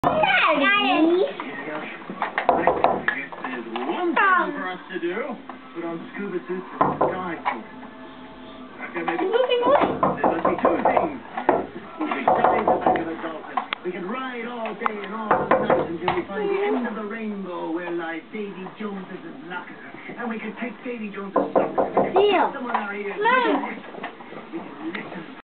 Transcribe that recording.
Daddy. There's one thing for us to do. Put on scuba suits and sky suits. Okay, maybe Moving away. there must be two things. We can dive the back of a dolphin. We can ride all day and all night until we find the end of the rainbow where lies Davy Jones's locker. And we can take Davy Jones's socks. Deal. Someone our ears. Mom.